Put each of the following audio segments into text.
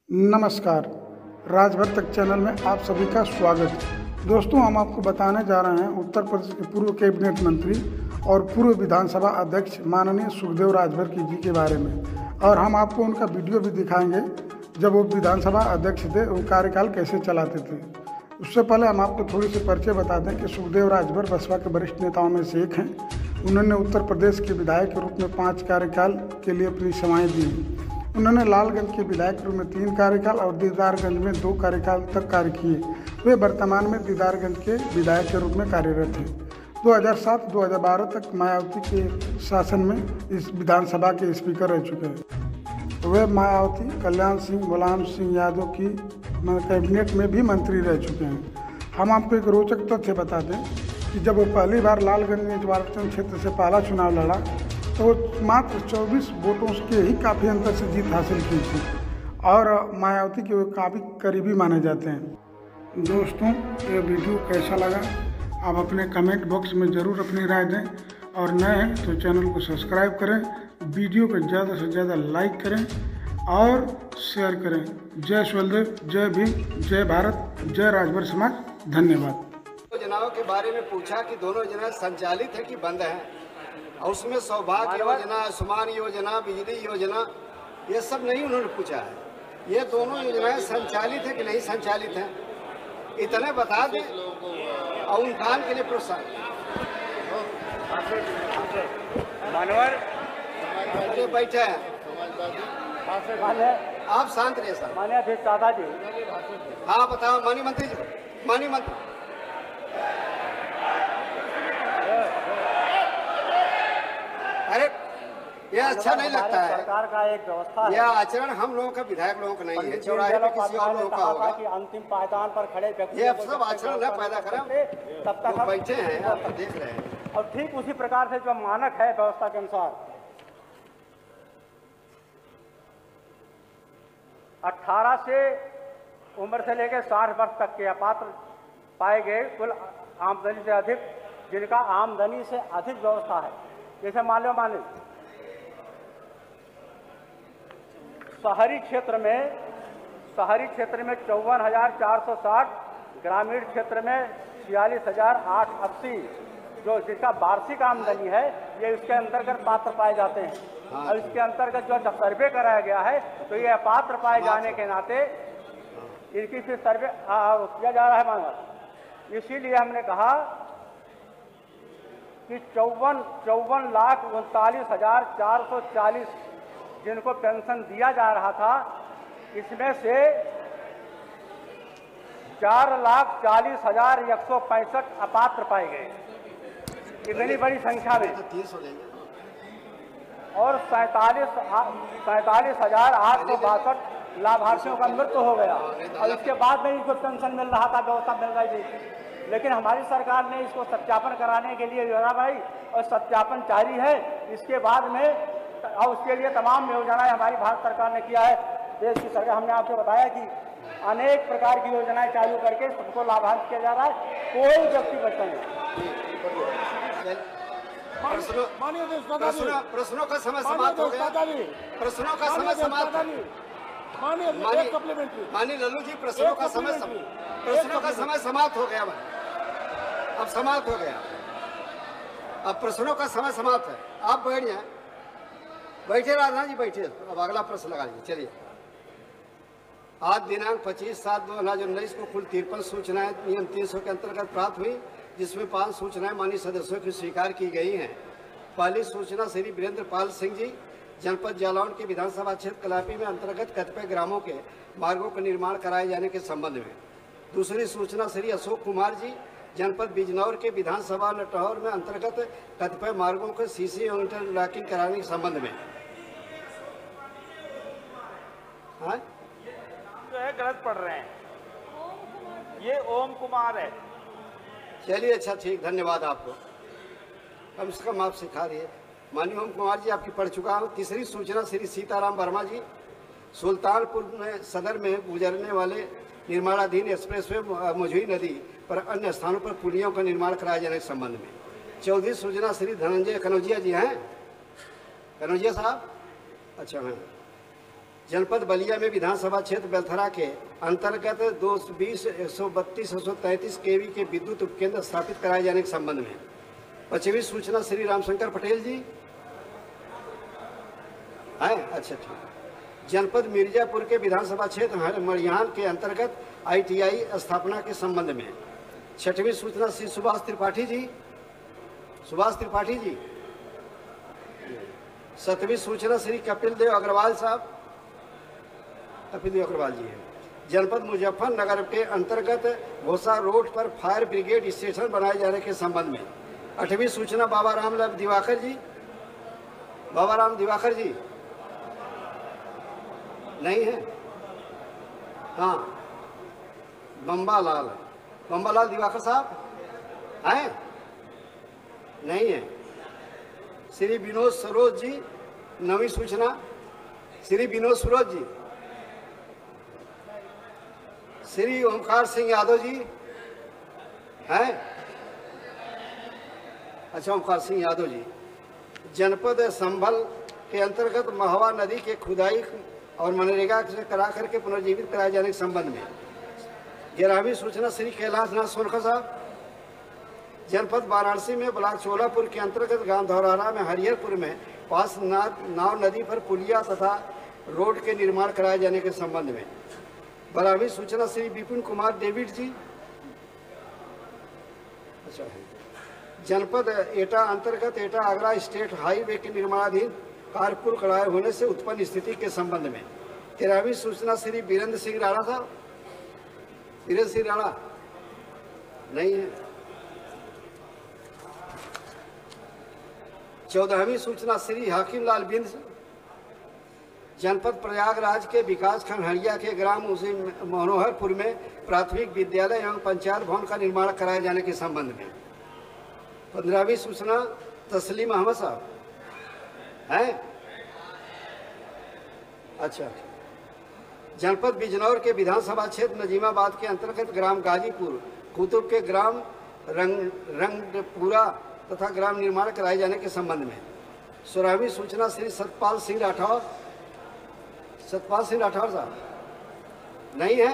नमस्कार, राजभर तक चैनल में आप सभी का स्वागत है। दोस्तों, हम आपको बताने जा रहे हैं उत्तर प्रदेश के पूर्व कैबिनेट मंत्री और पूर्व विधानसभा अध्यक्ष माननीय सुखदेव राजभर जी के बारे में। और हम आपको उनका वीडियो भी दिखाएंगे जब वो विधानसभा अध्यक्ष थे, वो कार्यकाल कैसे चलाते थे। उससे पहले हम आपको थोड़ी सी परिचय बता दें कि सुखदेव राजभर बसपा के वरिष्ठ नेताओं में से एक हैं। उन्होंने उत्तर प्रदेश के विधायक के रूप में 5 कार्यकाल के लिए अपनी सेवाएँ दी। उन्होंने लालगंज के विधायक के रूप में 3 कार्यकाल और दीदारगंज में 2 कार्यकाल तक कार्य किए। वे वर्तमान में दीदारगंज के विधायक के रूप में कार्यरत हैं। 2007-2012 तक मायावती के शासन में इस विधानसभा के स्पीकर रह चुके हैं। वे मायावती, कल्याण सिंह, मुलायम सिंह यादव की कैबिनेट में भी मंत्री रह चुके हैं। हम आपको एक रोचक तथ्य बता दें कि जब वो पहली बार लालगंज निर्वाचन क्षेत्र से पहला चुनाव लड़ा तो मात्र 24 वोटों के ही काफ़ी अंतर से जीत हासिल की थी और मायावती के वो काफ़ी करीबी माने जाते हैं। दोस्तों, ये वीडियो कैसा लगा आप अपने कमेंट बॉक्स में ज़रूर अपनी राय दें और नए हैं तो चैनल को सब्सक्राइब करें, वीडियो को ज़्यादा से ज़्यादा लाइक करें और शेयर करें। जय सुखदेव, जय भीम, जय भारत, जय राजभर समाज। धन्यवाद। योजनाओं के बारे में पूछा कि दोनों योजनाएं संचालित है कि बंद है, और उसमें सौभाग्य योजना, आयुष्मान योजना, बिजली योजना, ये सब नहीं उन्होंने पूछा है। ये दोनों योजनाएं संचालित है कि नहीं संचालित हैं, इतने बता दें और उन काम के लिए प्रोत्साहन। अरे बैठे हैं आप, शांत रहिए सर। माननीय दादाजी, हाँ बताओ। माननीय मंत्री जी, माननीय मंत्री, अरे यह अच्छा नहीं लगता है। सरकार का एक व्यवस्था है। यह आचरण हम लोगों का, विधायक लोगों का नहीं है, चौराहे पे किसी और लोगों का होगा। कि अंतिम पायदान पर खड़े व्यक्ति ये सब आचरण न पैदा करें, तब तक हम बैठे हैं, आप देख रहे हैं। और ठीक उसी प्रकार से जो मानक है व्यवस्था के अनुसार 18 से उम्र से लेकर 60 वर्ष तक के अपात्र पाए गए कुल आमदनी से अधिक, जिनका आमदनी से अधिक व्यवस्था है, जैसे मान लो शहरी क्षेत्र में 54,460, ग्रामीण क्षेत्र में 46,880, जो जिसका वार्षिक आमदनी है, ये इसके अंतर्गत पात्र पाए जाते हैं। और इसके अंतर्गत जो सर्वे कराया गया है तो ये पात्र पाए जाने के नाते इनकी फिर सर्वे किया जा रहा है मांगा। इसीलिए हमने कहा कि 54,39,440 जिनको पेंशन दिया जा रहा था, इसमें से 4,40,165 अपात्र पाए गए, इतनी बड़ी संख्या में। और 47,862 लाभार्थियों का मृत्यु हो गया और इसके बाद में इनको पेंशन मिल रहा था, व्यवस्था मिल रही थी। लेकिन हमारी सरकार ने इसको सत्यापन कराने के लिए योजना बनाई और सत्यापन जारी है। इसके बाद में और उसके लिए तमाम योजनाएं हमारी भारत सरकार ने किया है। देश की सरकार, हमने आपको बताया कि अनेक प्रकार की योजनाएं चालू करके सबको लाभान्वित किया जा रहा है, कोई व्यक्ति बचा नहीं। प्रश्नों का समय समाप्त हो गया। प्रश्नों का समय समाप्त। माननीय लल्लू जी, प्रश्नों का समय समाप्त हो गया। अब समाप्त हो गया, अब प्रश्नों का समय समाप्त है। आप बैठ जाए, बैठे राधा जी, बैठे। अब अगला प्रश्न लगा लीजिए। चलिए। आज दिनांक 25/7/2019 को कुल 53 सूचनाएं नियम 300 के अंतर्गत प्राप्त हुई, जिसमें 5 सूचनाएं माननीय सदस्यों की स्वीकार की गई हैं। पहली सूचना श्री वीरेंद्र पाल सिंह जी, जनपद जालौन के विधानसभा क्षेत्र कलापी में अंतर्गत कतिपय ग्रामों के मार्गों का निर्माण कराए जाने के संबंध में। दूसरी सूचना श्री अशोक कुमार जी, जनपद बिजनौर के विधानसभा नटहौर में अंतर्गत कतिपय मार्गों के सीसी और इंटरलॉकिंग कराने के संबंध में। हाँ? जो है गलत पढ़ रहे हैं, ये ओम कुमार है। चलिए, अच्छा, ठीक, धन्यवाद आपको, कम से कम आप सिखा दिए। माननीय ओम कुमार जी, आपकी पढ़ चुका हूँ। तीसरी सूचना श्री सीताराम वर्मा जी, सुल्तानपुर में सदर में गुजरने वाले निर्माणाधीन एक्सप्रेसवे मझुई नदी पर अन्य स्थानों पर पुलियों का निर्माण कराए जाने के संबंध में। चौथी सूचना श्री धनंजय कनौजिया जी हैं, कनौजिया साहब, अच्छा हैं। जनपद बलिया में विधानसभा क्षेत्र बेलथरा के अंतर्गत 220, 132, 133 केवी के विद्युत उपकेंद्र स्थापित कराए जाने के संबंध में पश्चिमी सूचना श्री रामशंकर पटेल जी हैं। अच्छा ठीक। जनपद मिर्जापुर के विधानसभा क्षेत्र मड़ियान के अंतर्गत ITI स्थापना के संबंध में छठवीं सूचना श्री सुभाष त्रिपाठी जी। सातवीं सूचना श्री कपिल देव अग्रवाल साहब, कपिल देव अग्रवाल जी है। जनपद मुजफ्फरनगर के अंतर्गत घोसा रोड पर फायर ब्रिगेड स्टेशन बनाए जाने के संबंध में आठवीं सूचना बाबा राम दिवाकर जी नहीं है। हाँ, बम्बालाल दिवाकर साहब हैं? नहीं है। श्री विनोद सरोज जी, नवीं सूचना श्री विनोद सरोज जी। श्री ओमकार सिंह यादव जी हैं? अच्छा, ओमकार सिंह यादव जी। जनपद संभल के अंतर्गत महवा नदी के खुदाई और मनरेगा से करा करके पुनर्जीवित कराए जाने के संबंध में 11वीं सूचना श्री कैलाश नाथ सोनकर साहब। जनपद वाराणसी में ब्लॉक चोलापुर के अंतर्गत गांव धौरारा में हरिहरपुर में पास नाव नदी पर पुलिया तथा रोड के निर्माण कराए जाने के संबंध में 12वीं सूचना श्री विपिन कुमार डेविड जी। अच्छा है। जनपद एटा अंतर्गत एटा आगरा स्टेट हाईवे के निर्माणाधीन कारपुल कड़ाए होने से उत्पन्न स्थिति के संबंध में 13वीं सूचना श्री वीरेंद्र सिंह राणा साहब। वीरेंद्र सिंह राणा नहीं है। 14वीं सूचना श्री हाकिम लाल बिंद। जनपद प्रयागराज के विकास खंड हरिया के ग्राम उसी मनोहरपुर में प्राथमिक विद्यालय एवं पंचायत भवन का निर्माण कराए जाने के संबंध में 15वीं सूचना तस्लीम अहमद साहब हैं? अच्छा। जनपद बिजनौर के विधानसभा क्षेत्र नजीमाबाद के अंतर्गत ग्राम गाजीपुर कुतुब के ग्राम रंगपुरा तथा ग्राम निर्माण कराए जाने के संबंध में 16वीं सूचना श्री सतपाल सिंह राठौर साहब नहीं है।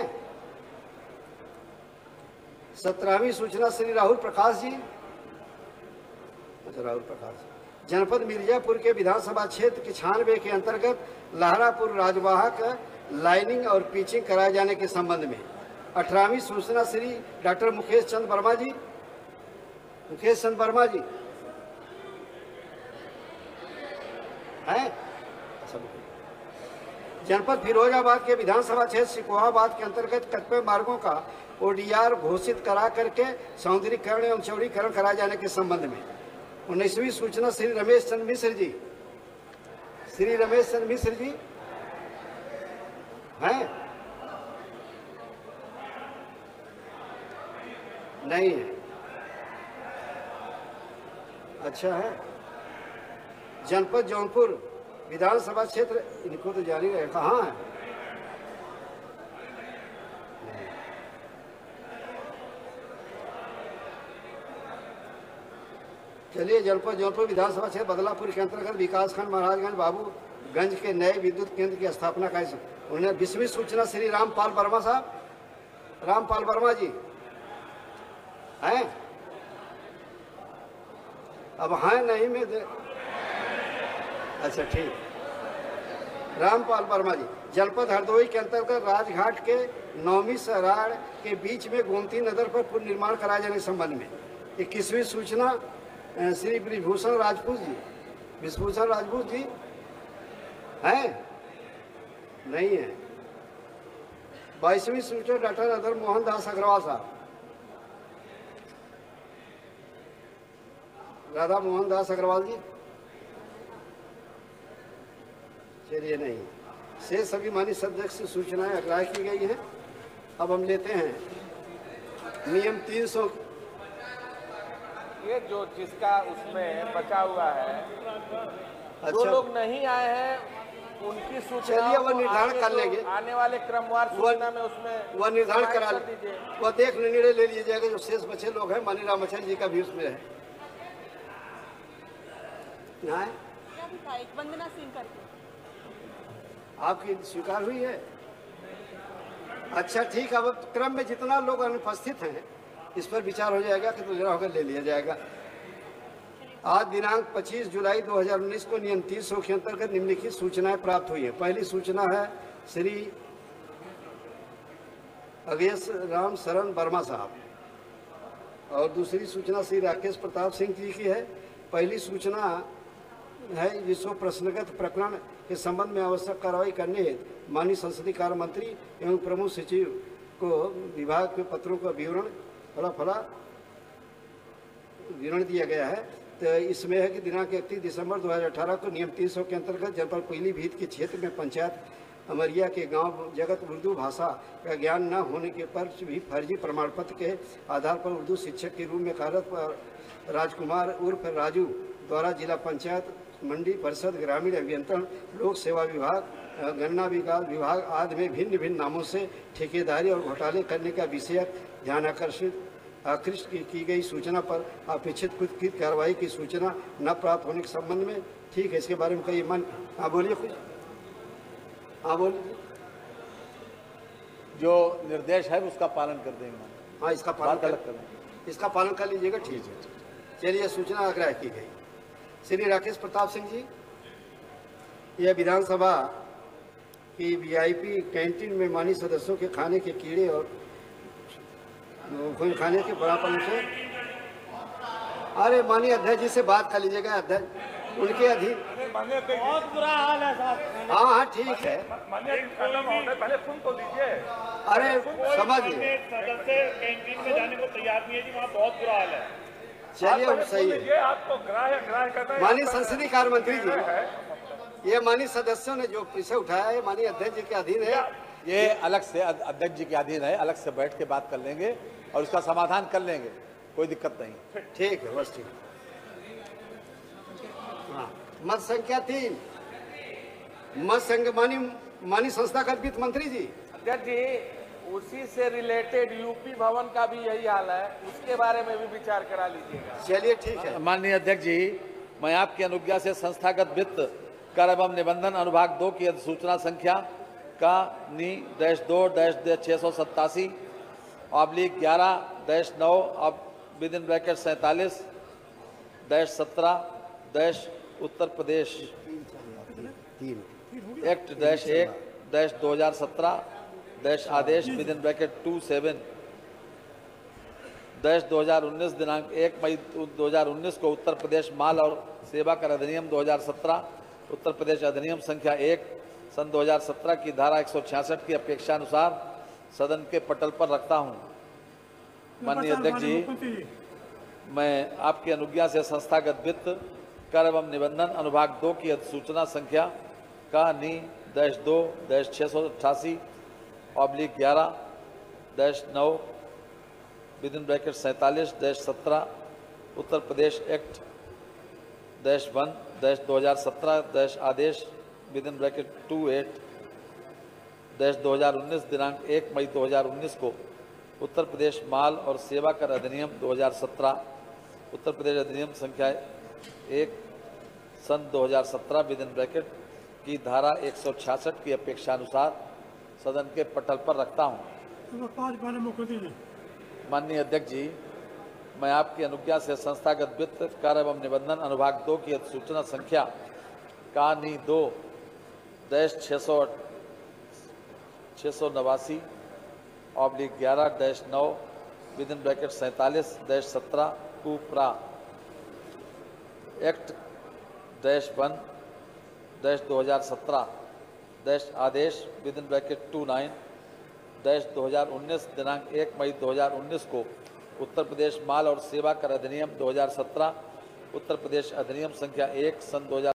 17वीं सूचना श्री राहुल प्रकाश जी। अच्छा, राहुल प्रकाश। जनपद मिर्जापुर के विधानसभा क्षेत्र 96 के अंतर्गत लहरापुर राजवाहक लाइनिंग और पिचिंग कराए जाने के संबंध में 18वीं सूचना श्री डॉक्टर मुकेश चंद वर्मा जी हैं? जनपद फिरोजाबाद के विधानसभा क्षेत्र सिकोहाबाद के अंतर्गत कतिपय मार्गों का ODR घोषित करा करके सौंदर्यीकरण एवं चौड़ीकरण कराए जाने के संबंध में 19वीं सूचना श्री रमेश चंद्र मिश्र जी हैं? नहीं है। अच्छा है। जनपद जौनपुर विधानसभा क्षेत्र इनको तो जारी रहे, कहाँ है? चलिए, जनपद जौनपुर विधानसभा क्षेत्र बदलापुर के अंतर्गत विकासखंड महाराजगंज बाबूगंज के नए विद्युत केंद्र की स्थापना का उन्हें 20वीं सूचना श्री रामपाल वर्मा जी हैं? अब हैं नहीं में अच्छा ठीक। रामपाल वर्मा जी। जनपद हरदोई के अंतर्गत राजघाट के 9वीं सराड़ के बीच में गोमती नगर पर पुल निर्माण कराए जाने के संबंध में 21वीं सूचना श्री विभूषण राजपूत जी हैं? नहीं है। 22वीं सूचना डॉक्टर अधर मोहन दास अग्रवाल साहब। राधा मोहन दास अग्रवाल जी चलिए नहीं। से सभी माननीय सदस्य सूचनाएं अग्राह्य की गई हैं। अब हम लेते हैं नियम 300 ये जो जिसका उसमें बचा हुआ है। अच्छा, जो लोग नहीं आए हैं उनकी सूचना चलिए वह निर्धारण कर लेंगे। आने वाले क्रमवार सूचना में उसमें वह निर्धारण करा लीजिए। वह देख निर्णय ले लीजिएगा। जो शेष बचे लोग हैं माननीय रामाचार्य जी का भी उसमें है। वंदना सिंह करके आपकी स्वीकार हुई है? अच्छा ठीक है, अब क्रम में जितना लोग अनुपस्थित हैं इस पर विचार हो जाएगा कि दूसरा होकर ले लिया जाएगा। आज दिनांक 25 जुलाई 2019 को नियम 300 के अंतर्गत निम्नलिखित सूचनाएं प्राप्त हुई है। पहली सूचना है श्री अगेश राम शरण वर्मा साहब, और दूसरी सूचना श्री राकेश प्रताप सिंह जी की है। पहली सूचना है विश्व प्रश्नगत प्रकरण के संबंध में आवश्यक कार्रवाई करने हेतु माननीय संसदीय कार्य मंत्री एवं प्रमुख सचिव को विभाग के पत्रों का विवरण दिया गया है। तो इसमें है कि दिनांक 31 दिसंबर 2018 को नियम 300 के अंतर्गत जनपद पीलीभीत के क्षेत्र में पंचायत अमरिया के गांव जगत उर्दू भाषा का ज्ञान न होने के पर भी फर्जी प्रमाण पत्र के आधार पर उर्दू शिक्षक के रूप में कार्यरत राजकुमार उर्फ राजू द्वारा जिला पंचायत मंडी परिषद ग्रामीण अभियंत्रण लोक सेवा विभाग गणना विभाग आदि में भिन्न भिन्न नामों से ठेकेदारी और घोटाले करने का विषय ध्यान आकृष्ट की गई सूचना पर अपेक्षित कृत कार्रवाई की सूचना न प्राप्त होने के संबंध में। ठीक है, इसके बारे में कई मन। हाँ बोलिए कुछ। हाँ बोलिए। जो निर्देश है उसका पालन कर देंगे। हाँ, इसका पालन कर लीजिएगा। ठीक है, चलिए सूचना आग्रह की गई। श्री राकेश प्रताप सिंह जी, यह विधानसभा की वीआईपी कैंटीन में माननीय सदस्यों के खाने के कीड़े और खाने के बड़ापन से, अरे माननीय अध्यक्ष जी से बात कर लीजिएगा। अध्यक्ष उनके अधीन बहुत बुरा हाल है साहब। हाँ हाँ ठीक है, पहले सुन तो लीजिए। अरे समझ लीजिए। सदस्य कैंटीन में जाने को तैयार नहीं है जी, वहाँ बहुत बुरा हाल है। चलिए अब सही है। आपको ग्राह्य करना। माननीय संसदीय कार्य मंत्री जी, ये माननीय सदस्यों ने जो विषय उठाया है माननीय अध्यक्ष जी के अधीन है। ये अलग से अध्यक्ष जी के अधीन है, अलग से बैठ के बात कर लेंगे और उसका समाधान कर लेंगे, कोई दिक्कत नहीं। ठीक है, बस ठीक। हाँ, मत संख्या 3, मत संघ माननीय संस्थागत वित्त मंत्री जी। अध्यक्ष जी, उसी से रिलेटेड यूपी भवन का भी यही हाल है, उसके बारे में भी विचार करा लीजिएगा। चलिए ठीक है। माननीय अध्यक्ष जी, मैं आपकी अनुज्ञा से संस्थागत वित्त कर एवं निबंधन अनुभाग 2 की अधिसूचना संख्या का (-2-687-11-9-47-17 उत्तर प्रदेश एक्ट -1-2017 आदेश (27-2019) दिनांक 1 मई 2019 को उत्तर प्रदेश माल और सेवा कर अधिनियम 2017 उत्तर प्रदेश अधिनियम संख्या 1 सन 2017 की धारा 166 की अपेक्षा अनुसार सदन के पटल पर रखता हूं। माननीय अध्यक्ष जी, मैं आपकी अनुज्ञा से संस्थागत वित्त कर एवं निबंधन अनुभाग 2 की अधिसूचना संख्या का (-2-688-11-9-47-17 उत्तर प्रदेश एक्ट -1-2017 आदेश (28-2019) दिनांक 1 मई 2019 को उत्तर प्रदेश माल और सेवा कर अधिनियम 2017 उत्तर प्रदेश अधिनियम संख्या 1 सन 2017 की धारा 166 की अपेक्षा अनुसार सदन के पटल पर रखता हूं। माननीय अध्यक्ष जी, मैं आपकी अनुज्ञा से संस्थागत वित्त कार्य एवं निबंधन अनुभाग 2 की अधिसूचना संख्या का (-689-11-9-47-17 उपरा एक्ट -1-2017 आदेश (29-2019) दिनांक 1 मई 2019 को उत्तर प्रदेश माल और सेवा कर अधिनियम 2017 उत्तर प्रदेश अधिनियम संख्या 1 सन 2017